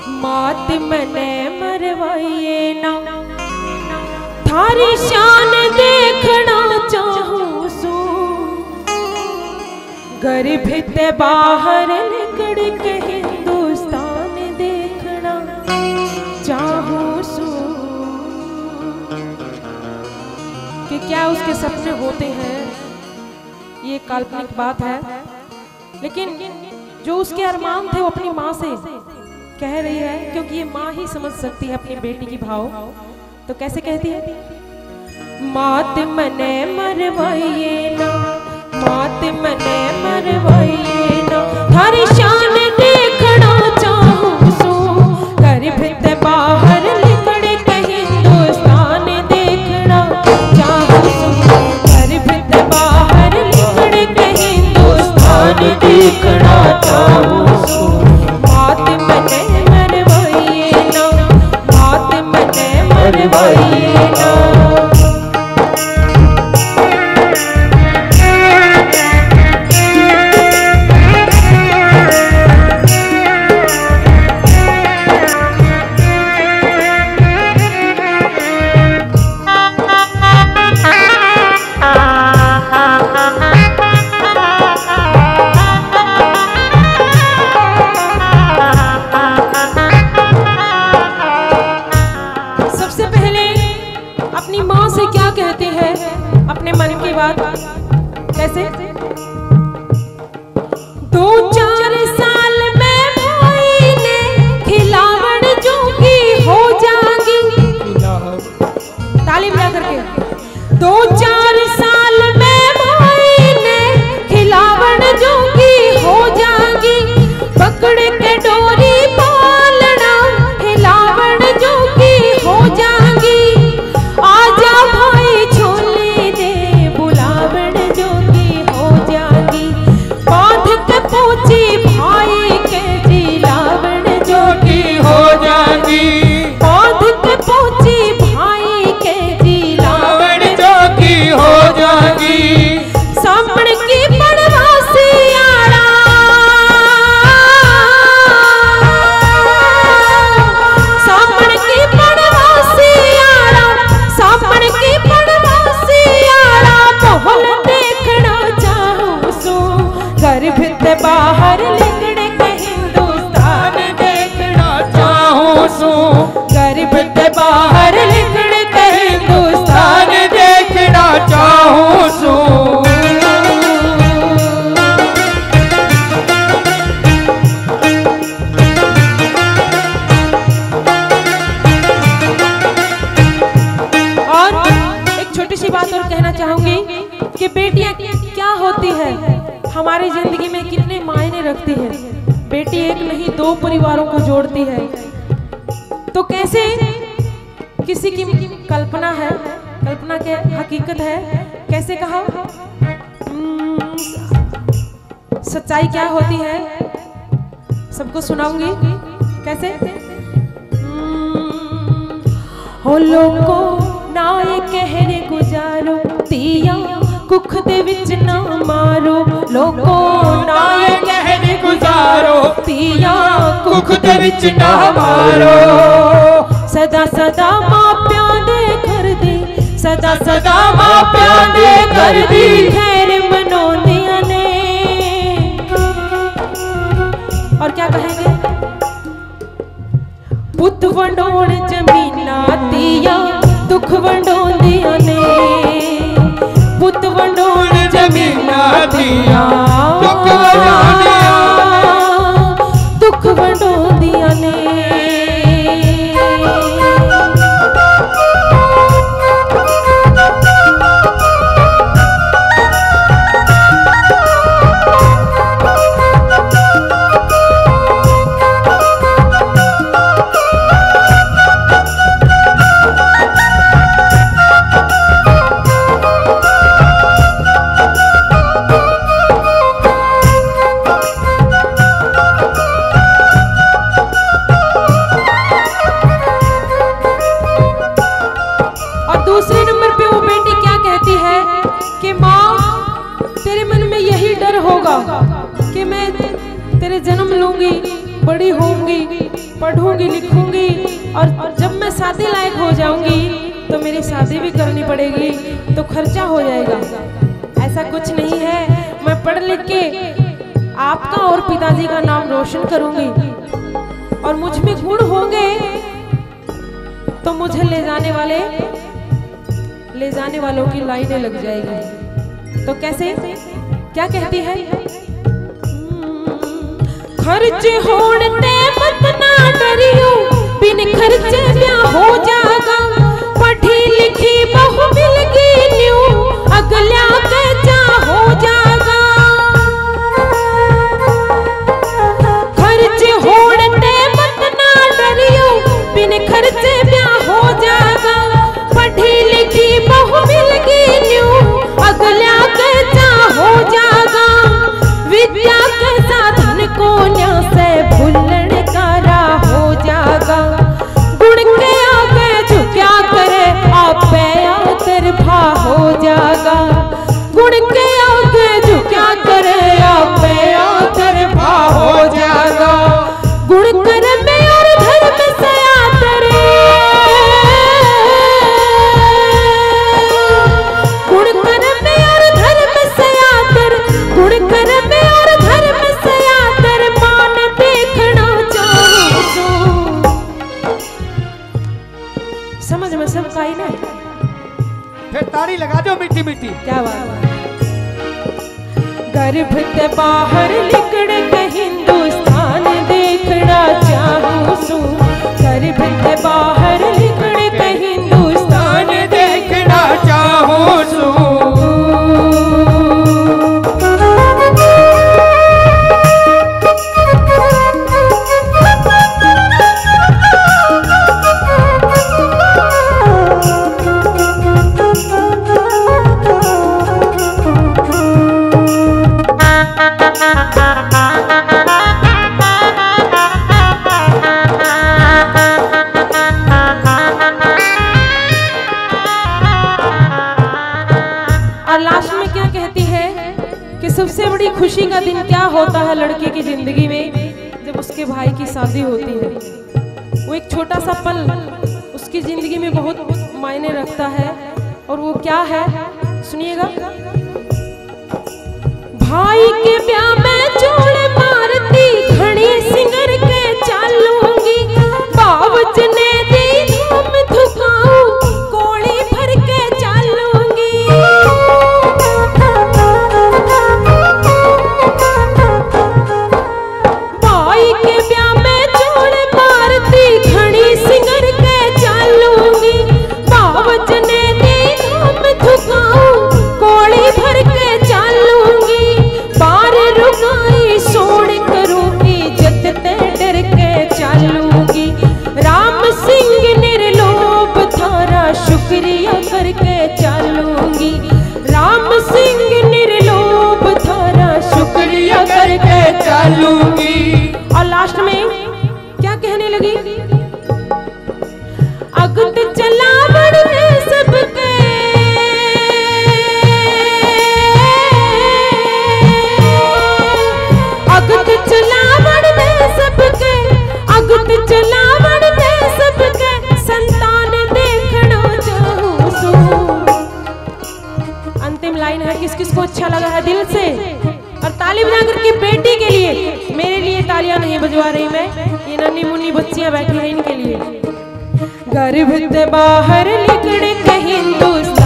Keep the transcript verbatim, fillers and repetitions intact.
मात मने मरवाइए ना, थारी शान देखना चाहूं सू, घर भीते बाहर निकल के हिंदुस्तान देखना चाहूं सू। कि क्या उसके सपने होते हैं, ये काल्पनिक बात है, लेकिन जो उसके अरमान थे वो अपनी माँ से कह रही है, क्योंकि ये माँ ही समझ सकती है अपनी बेटी की भाव। तो कैसे कहती है? मात मने मरवाइए ना, मात मने मरवाइए ना, थारी शान देखना चाहूं सू, घर भीते बाहर निकल के हिंदुस्तान देखना चाहूं सू, घर भीते बाहर निकल के हिंदुस्तान देखना चाहूं सू। मात मने मरवाइए ना, मात मने मरवाइए ना। कैसे? दो चार साल में भाई ने खिलावड़ जोगी हो जाएगी, ताली बजा करके। दो चार साल में भाई ने खिलावड़ जोगी हो जाएगी, पकड़ के डोरी पालना खिलावड़ जोगी हो जाएगी। आजा भाई छोले दे बुलावड़ जोगी हो जाएगी, बांध के पूछी भाई के जिलावड़ जोगी हो जाएगी, बांध के पूछी भाई के जिलावड़ जोगी हो जाएगी। सामण की पड़वासी आड़ा, सामण की पड़वासी आड़ा, सामण की पड़वासी आड़ा, मोहल देखना चाहूं सू, घर भीते बाहर निकल के हिंदुस्तान देखना चाहूं सू, घर भीते बाहर निकल के हिंदुस्तान देखना चाहूं सू। और एक छोटी सी बात और कहना चाहूंगी कि बेटियां क्या होती है, हमारी जिंदगी में कितने मायने रखती है। बेटी एक नहीं दो परिवारों को जोड़ती है। तो कैसे किसी की कल्पना है, कल्पना के हकीकत है, कैसे कहा? सच्चाई क्या होती है सबको सुनाऊंगी। कैसे? हो लोगो ना ये कहरे गुजारो, तिया कुख दे विच ना मारो, लोगो ना ये कहरे गुजारो, तिया कुख दे विच ना मारो। सदा सदा मां प्यां दे कर दी, सदा सदा मां प्यां दे कर दी, खैर मनोंदियां ने। और क्या कहेंगे? पुत वंडोण जमीना तिया दुख वंडोंदियां ने, पुत वंडोण जमीना तिया दुख वंडोंदियां, दुख वंडोंदियां ने। दूसरे नंबर पे वो बेटी क्या कहती है कि माँ तेरे मन में यही डर होगा कि मैं तेरे जन्म लूंगी, बड़ी होंगी, पढ़ूंगी लिखूंगी और जब मैं शादी लायक हो जाऊंगी तो मेरी शादी भी करनी पड़ेगी, तो खर्चा हो जाएगा। ऐसा कुछ नहीं है, मैं पढ़ लिख के आपका और पिताजी का नाम रोशन करूंगी और मुझ में गुण होंगे तो मुझे ले जाने वाले ले जाने वालों की लाइनें लग जाएगी। तो कैसे, क्या कहती है? खर्च होने मत ना डरियो, बिन खर्चे ब्याह हो जाएगा। पढ़ी लिखी बहु मिलगी न्यू, अगला के जा हो जाएगा। खर्च होने मत ना डरियो, बिन खर्चे ब्याह हो जाएगा। पढ़ी लिखी बहु मिलगी न्यू, अगला के जा हो जाएगा। विद्या के साधन को न्या से भूलण का राह हो जाएगा। गुण के आगे झुक्या करे आप आतर भा हो जाएगा। गुण के आगे झुक्या करे आप आतर भा हो जाएगा। गुण कर्म में और धर्म से आतर, गुण कर्म में और धर्म से आतर, गुण कर्म में और धर्म से आतर मान देखना चाहूं। समझ में सब पाई ना? फिर ताड़ी लगा दो मीठी मीठी। क्या बात? गर्भ के बाहर निकल के हिंदुस्तान देखना चाहूं सू। गर्भ के बाहर निकल के हिंदुस्तान देखना चाहूं सू। और लास्ट में क्या कहती है कि सबसे बड़ी खुशी का दिन क्या होता है लड़के की जिंदगी में? जब उसके भाई की शादी होती है। वो एक छोटा सा पल उसकी जिंदगी में बहुत मायने रखता है। और वो क्या है, सुनिएगा। भाई के ब्याह में जोड़े मारती खड़ी सिंगर के चालूंगी। बावज ने दी धूम धुकाऊं कोड़ी भर के चालूंगी। भाई के ब्याह में जोड़े मारती खड़ी सिंगर के चालूंगी। बावज ने दी धूम धुकाऊं कोड़ी भर के चालूंगी। बार रुकाई सोड़ करूंगी जत ते डर के चालूंगी। राम सिंह निर्लोभ थारा शुक्रिया करके चालूंगी। राम सिंह निर्लोभ थारा शुक्रिया करके चालूंगी। और लास्ट में क्या कहने लगी? अगत चला बढ़ने सबके, अगत चला बढ़ने सबके, अगत चला बढ़ने सबके संतान देखना चाहूं सू। अंतिम लाइन है, किस किस को अच्छा लगा है दिल से? और ताली बजाकर के बेटी के लिए, मेरे लिए तालियां नहीं बजवा रही मैं, ये नन्ही मुन्नी बच्चियां बैठी हैं इनके लिए। गर्भ से बाहर निकल के हिंदुस्तान